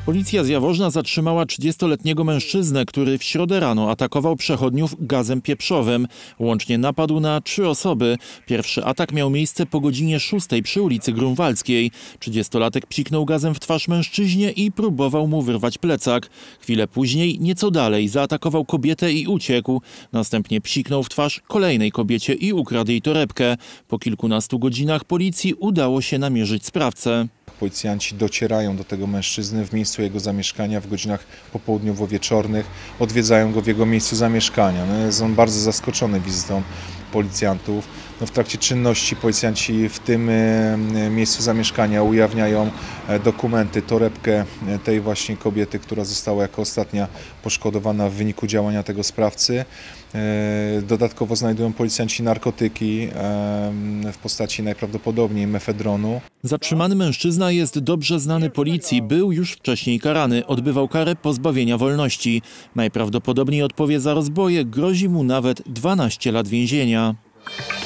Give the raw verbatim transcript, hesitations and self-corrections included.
Policja z Jaworzna zatrzymała trzydziestoletniego mężczyznę, który w środę rano atakował przechodniów gazem pieprzowym. Łącznie napadł na trzy osoby. Pierwszy atak miał miejsce po godzinie szóstej przy ulicy Grunwaldzkiej. Trzydziestolatek psiknął gazem w twarz mężczyźnie i próbował mu wyrwać plecak. Chwilę później, nieco dalej, zaatakował kobietę i uciekł. Następnie psiknął w twarz kolejnej kobiecie i ukradł jej torebkę. Po kilkunastu godzinach policji udało się namierzyć sprawcę. Policjanci docierają do tego mężczyzny w miejscu jego zamieszkania w godzinach popołudniowo-wieczornych, odwiedzają go w jego miejscu zamieszkania. No jest on bardzo zaskoczony wizytą policjantów. No w trakcie czynności policjanci w tym miejscu zamieszkania ujawniają dokumenty, torebkę tej właśnie kobiety, która została jako ostatnia poszkodowana w wyniku działania tego sprawcy. Dodatkowo znajdują policjanci narkotyki w postaci najprawdopodobniej mefedronu. Zatrzymany mężczyzna jest dobrze znany policji, był już wcześniej karany, odbywał karę pozbawienia wolności. Najprawdopodobniej odpowie za rozboje, grozi mu nawet dwanaście lat więzienia.